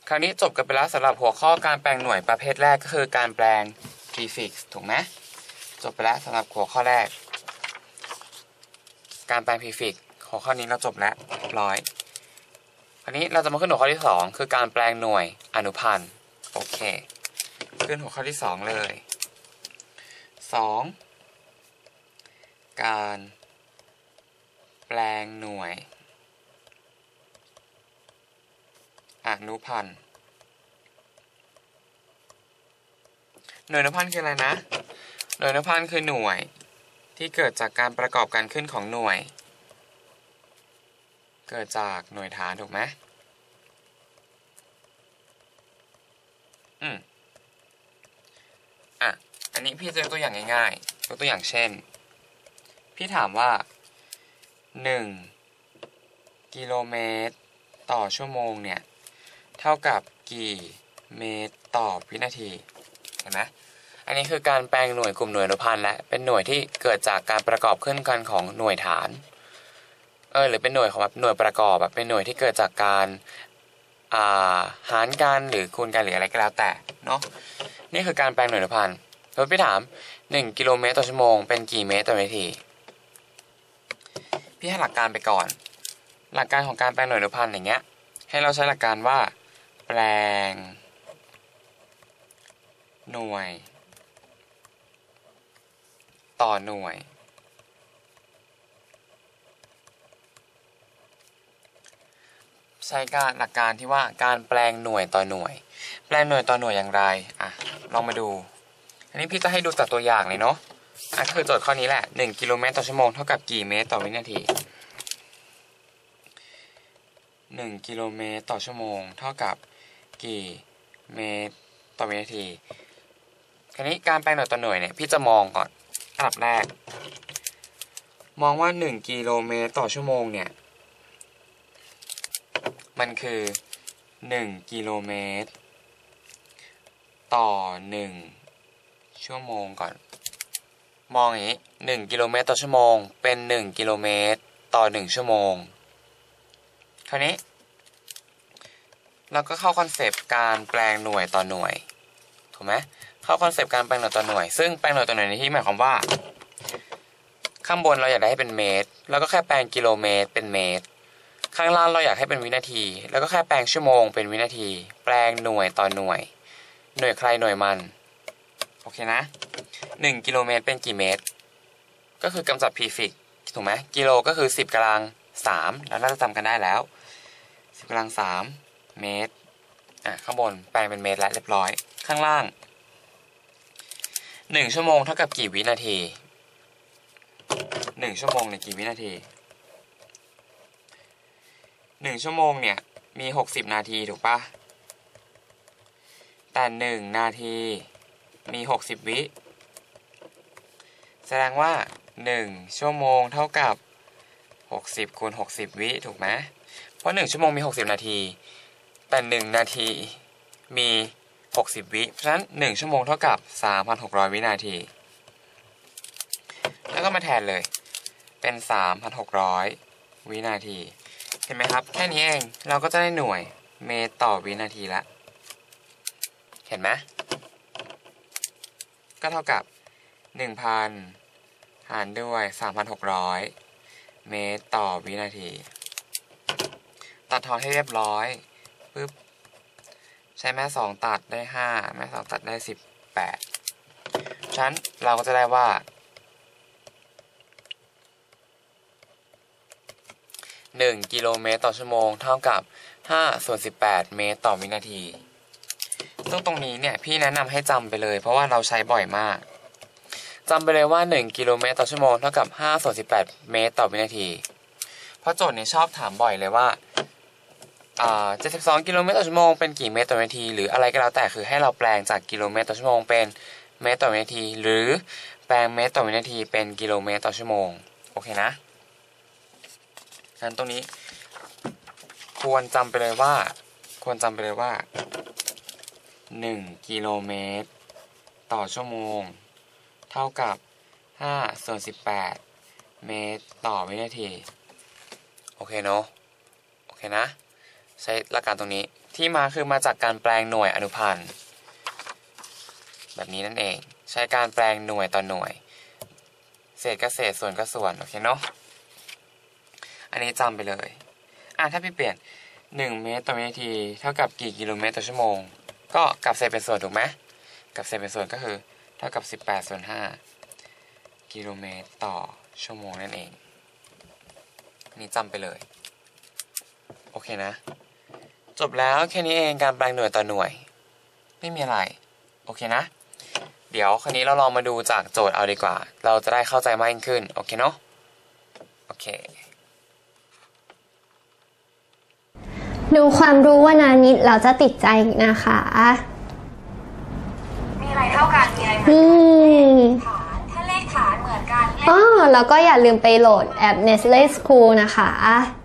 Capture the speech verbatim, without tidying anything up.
คราวนี้จบกันไปแล้วสำหรับหัวข้อการแปลงหน่วยประเภทแรกก็คือการแปลง prefix ถูกไหมจบไปแล้วสำหรับหัวข้อแรกการแปลง prefix หัวข้อนี้เราจบแล้วเรียบร้อยคราวนี้เราจะมาขึ้นหัวข้อที่สองคือการแปลงหน่วยอนุพันธ์โอเคขึ้นหัวข้อที่สองเลยสองการแปลงหน่วยอนุพันธ์หน่วยอนุพันธ์คืออะไรนะหน่วยอนุพันธ์คือหน่วยที่เกิดจากการประกอบการขึ้นของหน่วยเกิดจากหน่วยฐานถูกไหมอืมอ่ะอันนี้พี่จะยกตัวอย่างง่ายๆยกตัวอย่างเช่นพี่ถามว่าหนึ่งกิโลเมตรต่อชั่วโมงเนี่ยเท่ากับกี่เมตรต่อวินาทีเห็นไหมอันนี้คือการแปลงหน่วยกลุ่มหน่วยอนุพันธ์และเป็นหน่วยที่เกิดจากการประกอบขึ้นกันของหน่วยฐานเออหรือเป็นหน่วยของแบบหน่วยประกอบแบบเป็นหน่วยที่เกิดจากการอ่าหารกันหรือคูณกันหรืออะไรก็แล้วแต่เนาะนี่คือการแปลงหน่วยอนุพันธ์แล้วพี่ถามหนึ่งกิโลเมตรต่อชั่วโมงเป็นกี่เมตรต่อวินาทีพี่ให้หลักการไปก่อนหลักการของการแปลงหน่วยอนุพันธ์อย่างเงี้ยให้เราใช้หลักการว่าแปลงหน่วยต่อหน่วยใช้การหลักการที่ว่าการแปลงหน่วยต่อหน่วยแปลงหน่วยต่อหน่วยอย่างไรอ่ะลองมาดูอันนี้พี่จะให้ดูจากตัวอย่างเลยเนาะอ่ะคือโจทย์ข้อนี้แหละหนึ่งกิโลเมตรต่อชั่วโมงเท่ากับกี่เมตรต่อวินาทีหนึ่งกิโลเมตรต่อชั่วโมงเท่ากับกี่เมตรต่อวินาทีคราวนี้การแปลงหน่วยต่อหน่วยเนี่ยพี่จะมองก่อนอันดับแรกมองว่าหนึ่งกิโลเมตรต่อชั่วโมงเนี่ยมันคือหนึ่งกิโลเมตรต่อหนึ่งชั่วโมงก่อนมองอย่างนี้หนึ่งกิโลเมตรต่อชั่วโมงเป็นหนึ่งกิโลเมตรต่อหนึ่งชั่วโมงคราวนี้เราก็เข้าคอนเซปต์การแปลงหน่วยต่อหน่วยถูกไหมเข้าคอนเซปต์การแปลงหน่วยต่อหน่วยซึ่งแปลงหน่วยต่อหน่วยในที่หมายความว่าข้างบนเราอยากได้ให้เป็นเมตรแล้วก็แค่แปลงกิโลเมตรเป็นเมตรข้างล่างเราอยากให้เป็นวินาทีแล้วก็แค่แปลงชั่วโมงเป็นวินาทีแปลงหน่วยต่อหน่วยหน่วยใครหน่วยมันโอเคนะหนึ่งกิโลเมตรเป็นกี่เมตรก็คือกำจัด prefix ถูกไหมกิโลก็คือสิบกำลังสามแล้วน่าจะจำกันได้แล้วสิบกำลังสามเมตรอ่ะข้างบนแปลงเป็นเมตรแล้วเรียบร้อยข้างล่างหนึ่งชั่วโมงเท่ากับกี่วินาทีหนึ่งชั่วโมงเนี่ยกี่วินาทีหนึ่งชั่วโมงเนี่ยมีหกสิบนาทีถูกปะแต่หนึ่งนาทีมีหกสิบวิแสดงว่าหนึ่งชั่วโมงเท่ากับหกสิบคูณหกสิบวิถูกไหมเพราะหนึ่งชั่วโมงมีหกสิบนาทีแต่หนึ่งนาทีมีหกสิบวิเพราะฉะนั้นหนึ่งชั่วโมงเท่ากับ สามพันหกร้อย วินาทีแล้วก็มาแทนเลยเป็น สามพันหกร้อย วินาทีเห็นไหมครับแค่นี้เองเราก็จะได้หน่วยเมตรต่อวินาทีละเห็นไหมก็เท่ากับ หนึ่งพัน หารด้วย สามพันหกร้อย เมตรต่อวินาทีตัดทอนให้เรียบร้อยปึ๊บใช้แม่สองตัดได้ห้าแม่สองตัดได้สิบแปดฉะนั้นเราก็จะได้ว่าหนึ่งกิโลเมตรต่อชั่วโมงเท่ากับห้าส่วนสิบแปดเมตรต่อวินาทีซึ่งตรงนี้เนี่ยพี่แนะนำให้จำไปเลยเพราะว่าเราใช้บ่อยมากจำไปเลยว่าหนึ่งกิโลเมตรต่อชั่วโมงเท่ากับห้าส่วนสิบแปดเมตรต่อวินาทีเพราะโจทย์เนี่ยชอบถามบ่อยเลยว่าอ่าเจ็ดสิบสองกิโลเมตรต่อชั่วโมงเป็นกี่เมตรต่อวินาทีหรืออะไรก็แล้วแต่คือให้เราแปลงจากกิโลเมตรต่อชั่วโมงเป็นเมตรต่อวินาทีหรือแปลงเมตรต่อวินาทีเป็นกิโลเมตรต่อชั่วโมงโอเคนะงั้นตรงนี้ควรจำไปเลยว่าควรจำไปเลยว่าหนึ่งกิโลเมตรต่อชั่วโมงเท่ากับห้าส่วนสิบแปดเมตรต่อวินาทีโอเคเนาะโอเคนะใช้หลักการตรงนี้ที่มาคือมาจากการแปลงหน่วยอนุพันธ์แบบนี้นั่นเองใช้การแปลงหน่วยต่อหน่วยเศษก็เศษส่วนก็ส่วนโอเคเนาะอันนี้จำไปเลยอ่ะถ้าพี่เปลี่ยนหนึ่งเมตรต่อวินาทีเท่ากับกี่กิโลเมตรต่อชั่วโมงก็กลับเศษเป็นส่วนถูกไหมกลับเศษเป็นส่วนก็คือเท่ากับสิบแปดส่วนห้ากิโลเมตรต่อชั่วโมงนั่นเองนี่จำไปเลยโอเคนะจบแล้วแค่นี้เองการแปลงหน่วยต่อหน่วยไม่มีอะไรโอเคนะเดี๋ยวคราวนี้เราลองมาดูจากโจทย์เอาดีกว่าเราจะได้เข้าใจมากยิ่งขึ้นโอเคเนาะโอเคดูความรู้ว่านานิดเราจะติดใจนะคะมีอะไรเท่ากันมีอะไรเหมือนอืกันมฐานถ้าเลขฐานเหมือนกันเลขอ๋อแล้วก็อย่าลืมไปโหลดแอป Nestle School นะคะ